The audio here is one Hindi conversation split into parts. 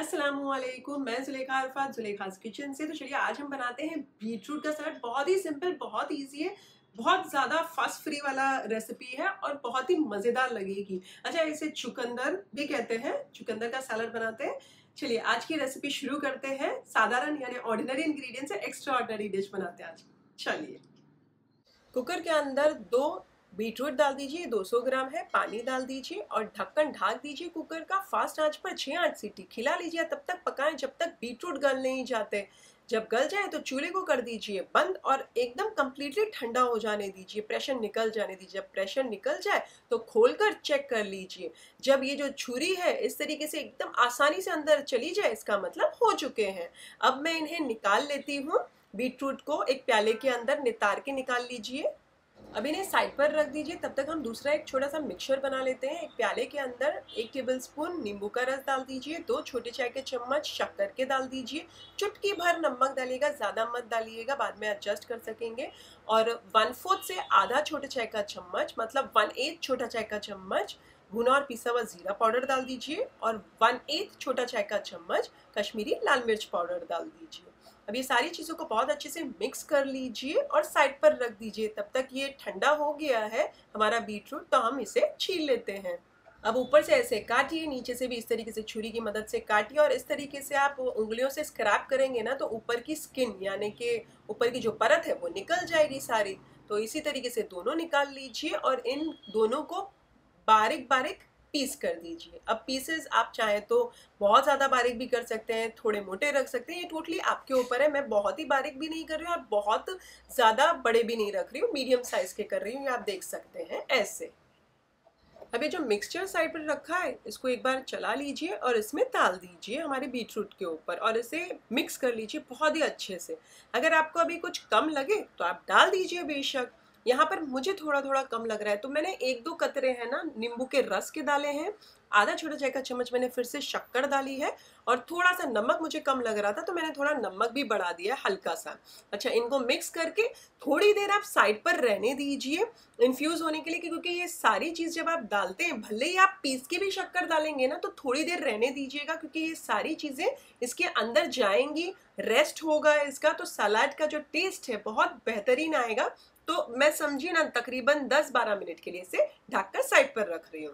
अस्सलामुअलैकुम, मैं जुलेखा अरफात जुलेखास किचन से। तो चलिए आज हम बनाते हैं बीटरूट का सलाद। बहुत ही सिंपल, बहुत इजी है, बहुत ज़्यादा फस फ्री वाला रेसिपी है और बहुत ही मज़ेदार लगेगी। अच्छा, इसे चुकंदर भी कहते हैं, चुकंदर का सलाद बनाते हैं। चलिए आज की रेसिपी शुरू करते हैं। साधारण यानी ऑर्डिनरी इंग्रेडिएंट से एक्स्ट्रा ऑर्डिनरी डिश बनाते हैं आज। चलिए कुकर के अंदर 2 बीटरूट डाल दीजिए, 200 ग्राम है। पानी डाल दीजिए और ढक्कन ढाक दीजिए कुकर का। फास्ट आंच पर 6-8 सीटी खिला लीजिए। तब तक पकाएं जब तक बीटरूट गल नहीं जाते। जब गल जाए तो चूल्हे को कर दीजिए बंद और एकदम कंप्लीटली ठंडा हो जाने दीजिए, प्रेशर निकल जाने दीजिए। जब प्रेशर निकल जाए तो खोलकर चेक कर लीजिए। जब ये जो छुरी है इस तरीके से एकदम आसानी से अंदर चली जाए, इसका मतलब हो चुके हैं। अब मैं इन्हें निकाल लेती हूँ। बीटरूट को एक प्याले के अंदर नितार के निकाल लीजिए। अब इन्हें साइड पर रख दीजिए। तब तक हम दूसरा एक छोटा सा मिक्सचर बना लेते हैं। एक प्याले के अंदर 1 टेबलस्पून नींबू का रस डाल दीजिए, 2 छोटे चाय के चम्मच शक्कर के डाल दीजिए, चुटकी भर नमक डालिएगा, ज़्यादा मत डालिएगा, बाद में एडजस्ट कर सकेंगे। और 1/4 से आधा छोटे चाय का चम्मच मतलब 1/8 छोटा चाय का चम्मच भुना और पिसा हुआ जीरा पाउडर डाल दीजिए और 1/8 छोटा चाय का चम्मच कश्मीरी लाल मिर्च पाउडर डाल दीजिए। अब ये सारी चीज़ों को बहुत अच्छे से मिक्स कर लीजिए और साइड पर रख दीजिए। तब तक ये ठंडा हो गया है हमारा बीटरूट, तो हम इसे छील लेते हैं। अब ऊपर से ऐसे काटिए, नीचे से भी इस तरीके से छुरी की मदद से काटिए और इस तरीके से आप उंगलियों से स्क्रैप करेंगे ना तो ऊपर की स्किन यानी कि ऊपर की जो परत है वो निकल जाएगी सारी। तो इसी तरीके से दोनों निकाल लीजिए और इन दोनों को बारीक बारीक पीस कर दीजिए। अब पीसेस आप चाहें तो बहुत ज़्यादा बारीक भी कर सकते हैं, थोड़े मोटे रख सकते हैं, ये टोटली आपके ऊपर है। मैं बहुत ही बारीक भी नहीं कर रही हूँ और बहुत ज़्यादा बड़े भी नहीं रख रही हूँ, मीडियम साइज़ के कर रही हूँ, ये आप देख सकते हैं ऐसे। अब ये जो मिक्सचर साइड पर रखा है इसको एक बार चला लीजिए और इसमें डाल दीजिए हमारे बीटरूट के ऊपर और इसे मिक्स कर लीजिए बहुत ही अच्छे से। अगर आपको अभी कुछ कम लगे तो आप डाल दीजिए बेशक। यहाँ पर मुझे थोड़ा थोड़ा कम लग रहा है तो मैंने 1-2 कतरे हैं ना नींबू के रस के डाले हैं। आधा छोटा चाय का चम्मच मैंने फिर से शक्कर डाली है और थोड़ा सा नमक मुझे कम लग रहा था तो मैंने थोड़ा नमक भी बढ़ा दिया हल्का सा। अच्छा, इनको मिक्स करके थोड़ी देर आप साइड पर रहने दीजिए इन्फ्यूज होने के लिए, क्योंकि ये सारी चीज़ जब आप डालते हैं, भले ही आप पीस के भी शक्कर डालेंगे ना तो थोड़ी देर रहने दीजिएगा, क्योंकि ये सारी चीज़ें इसके अंदर जाएंगी, रेस्ट होगा इसका, तो सलाद का जो टेस्ट है बहुत बेहतरीन आएगा। तो मैं समझिए ना तकरीबन 10-12 मिनट के लिए इसे ढककर साइड पर रख रही हूँ।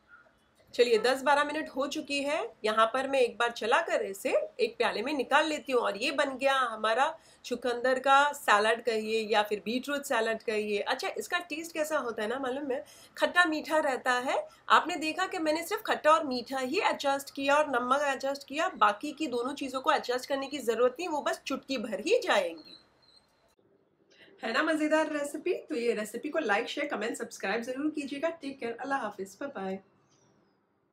चलिए 10-12 मिनट हो चुकी है। यहाँ पर मैं एक बार चलाकर इसे एक प्याले में निकाल लेती हूँ और ये बन गया हमारा चुकंदर का सैलड कहिए या फिर बीटरूट सैलड कहिए। अच्छा, इसका टेस्ट कैसा होता है ना मालूम है, खट्टा मीठा रहता है। आपने देखा कि मैंने सिर्फ खट्टा और मीठा ही एडजस्ट किया और नमक एडजस्ट किया, बाकी की दोनों चीज़ों को एडजस्ट करने की ज़रूरत नहीं, वो बस चुटकी भर ही जाएंगी। है ना मज़ेदार रेसिपी? तो ये रेसिपी को लाइक शेयर कमेंट सब्सक्राइब ज़रूर कीजिएगा। टेक केयर, अल्लाह हाफिज़, बाय बाय।